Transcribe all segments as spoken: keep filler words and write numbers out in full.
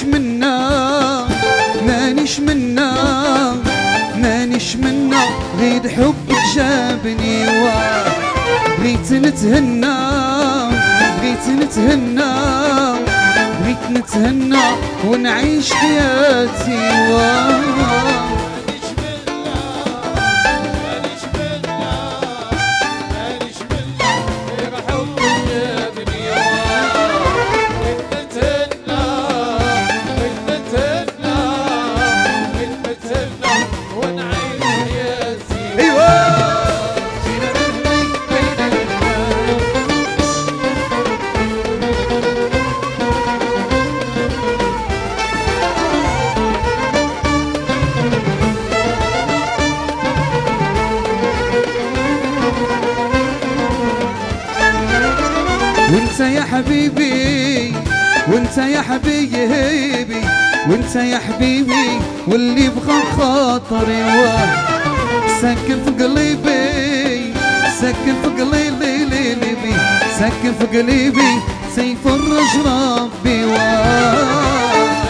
مانيش منا مانيش منا مانيش منا غير حبك جابني واه بغيت نتهنى بغيت نتهنى بغيت نتهنى ونعيش حياتي واه وانت يا حبيبي وانت يا حبيبي وانت يا حبيبي واللي بغى خاطري واه ساكن في قلبي ساكن في قلبي ساكن في قلبي سيفرج ربي واه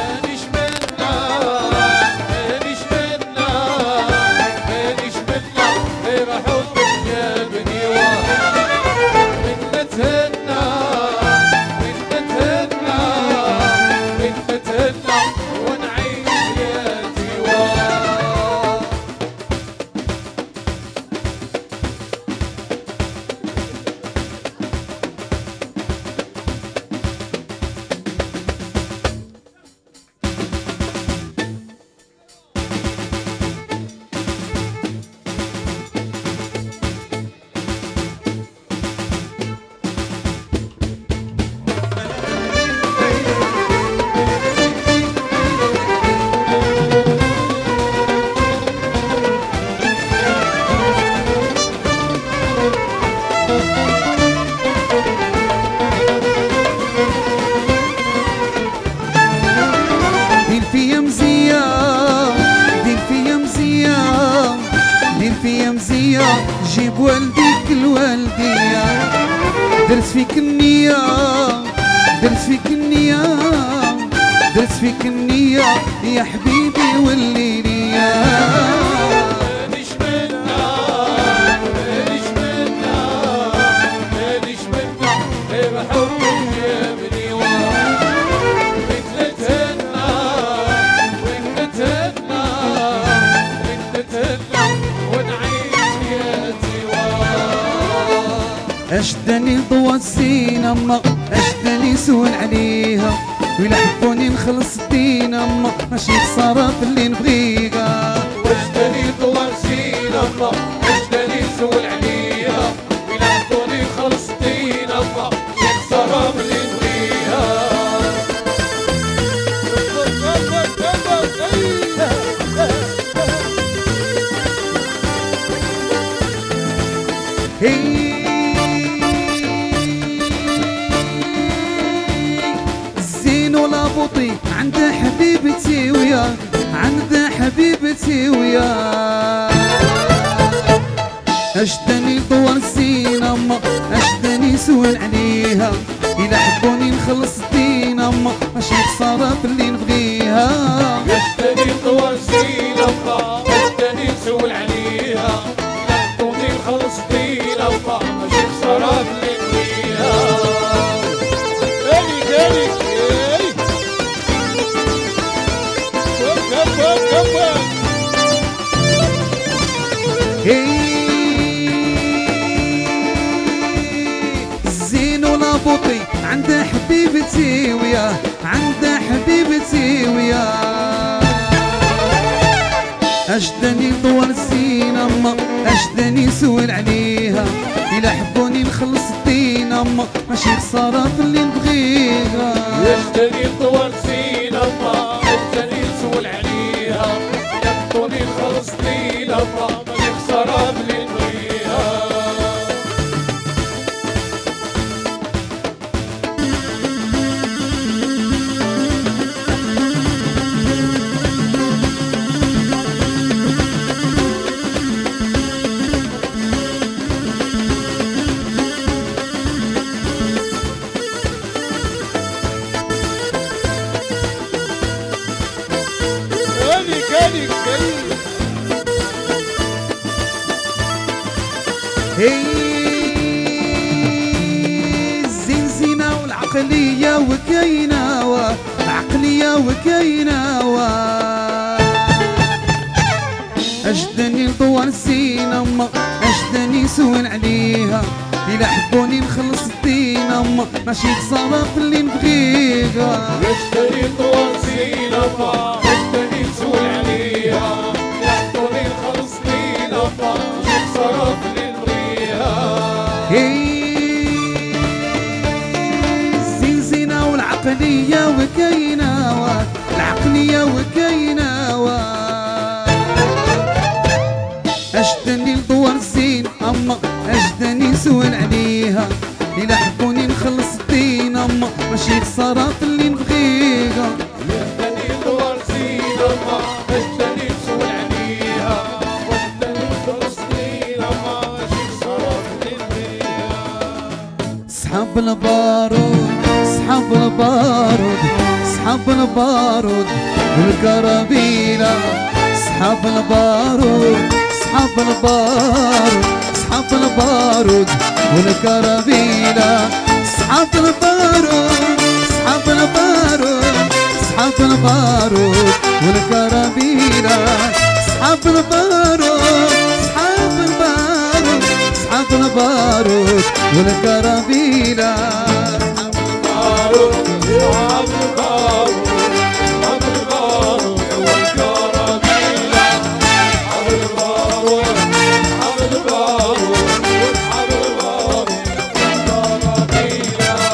جيب والديك الوالدية درت فيك النية درت فيك النية درت فيك النية يا حبيبي واللي ليا مانيش منا مانيش منا مانيش منا غير حبك جابني واه بغيت نتهنى بغيت نتهنى بغيت نتهنى ونعيش اشدني ضوى الزين اما اشدني سول عليها ولا حبوني نخلص الدين اما ماشي خساره في اللي نبغيها واشدني ضوى الزين اما اشدني سول عليها ولا حبوني نخلص الدين اما ماشي خساره في اللي نبغيها بوطي عند حبيبتي ويا عند حبيبتي ويا اشدني ضوى الزين اما اشدني سول عليها اذا حبوني نخلص الدين اما ماشي خساره في اللي نبغيها اشدني ضوى الزين اما اشدني سول عليها اذا حبوني نخلص الدين اما ماشي خساره في اللي نبغيها هاني هاني الزين ولا بوطي عند حبيبتي وياه عند حبيبتي وياه أجدني طول الزين أما أجدني سول عليها إلا حبوني نخلص الدين أما ماشي خسارة في اللي نبغيها أجدني طول الزين أما أجدني سول عليها إلا حبوني نخلص الدين أما ماشي خسارة في اللي نبغيها الزين زينة والعقلية وكاينة عقلية وكاينة أجدني لطوال السين أما أجدني سوين عليها إلا حبوني نخلص الدين أما ماشي خسارة في اللي نبغيها. أجدني لطوال السين أما أجدني سوين عليها إلا حبوني نخلص الدين أما ماشي خسارة في اللي نبغيها. الزنزنة والعقلية وكاينة العقلية وكاينة أجدني لطوال الزين أما أجدني سوين عليها إلا حبوني نخلص الدين أما ماشي خسارة في اللي نبغيها. أجدني لطوال الزين أما أجدني سوين عليها وأجدني نخلص الدين أما ماشي خسارة في اللي نبغيها. صحاب البارود صحاب البارود صحاب البارود والكرابيلة صحاب البارود صحاب البارود صحاب البارود والكرابيلة صحاب البارود صحاب البارود صحاب البارود والكرابيلة صحاب البارود صحاب البارود صحاب البارود والكرابيلة صحاب البارود صحاب البارود صحاب البارود والكرابيلة صحاب البارود صحاب البارود صحاب البارود والكرابيلة.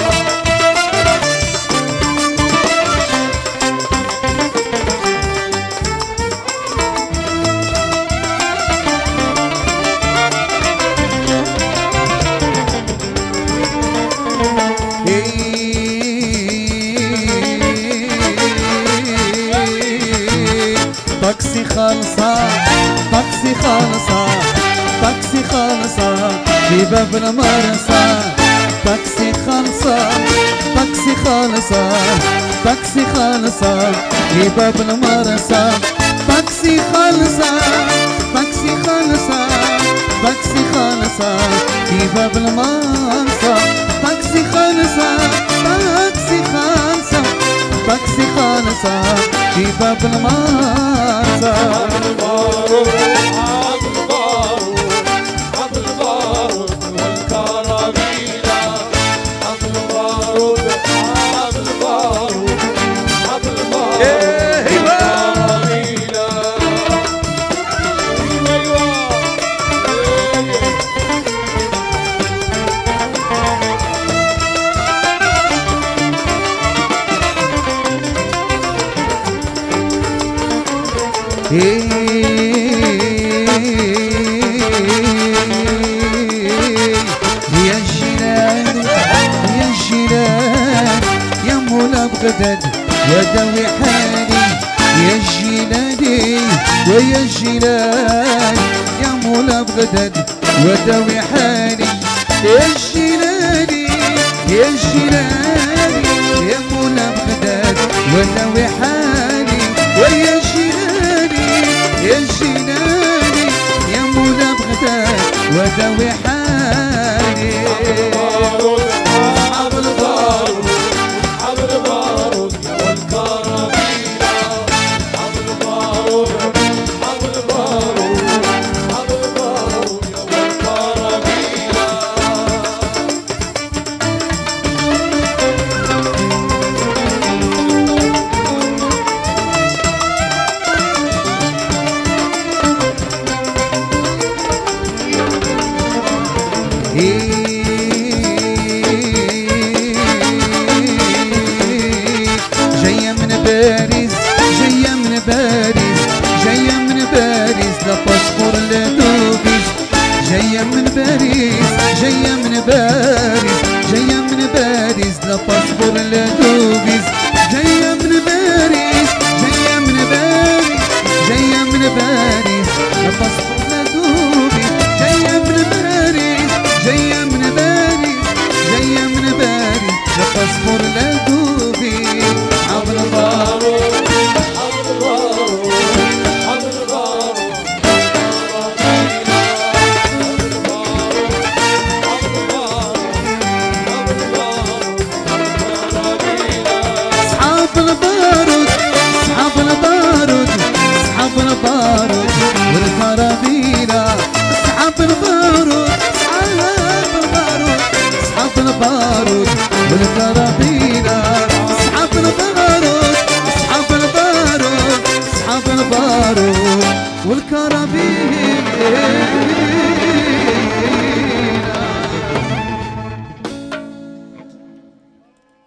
طاكسي خالصة طاكسي خالصة طاكسي خالصة في باب المرسى طاكسي خالصة طاكسي خالصة طاكسي خالصة في باب المرسى طاكسي خالصة طاكسي خالصة طاكسي خالصة في باب المرسى طاكسي خالصة طاكسي خالصة طاكسي خالصة في باب المرسى. صحاب البارود صحاب البارود صحاب البارود والكرابيلة صحاب البارود صحاب البارود صحاب البارود والكرابيلة. يا الجيران يا الجيران يا مولا بغداد يا داوي حالي يا الجيلاني ويا الجيران يا مولا بغداد وداوي حالي يا الجيلاني يا الجيلاني يا مولا بغداد وداوي حالي ويا الجيلاني يا الجيلاني يا مولا بغداد وداوي حالي. صحاب البارود صحاب البارود والكرابيلة صحاب البارود صحاب البارود صحاب البارود والكرابيلة. بينا أصحاب البارود أصحاب البارود أصحاب البارود والكرابين